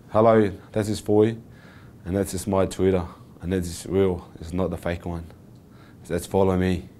Hello, this is Foy, and this is my Twitter, and this is real, it's not the fake one. Let's follow me.